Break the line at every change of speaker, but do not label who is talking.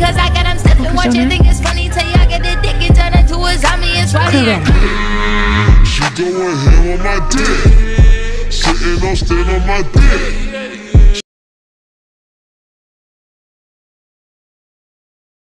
Cause I got them stepping, watch it, think it's funny. Till y'all get the dick and turn into a zombie. It's Roddy.
She going ham on my dick, sitting on still on my dick.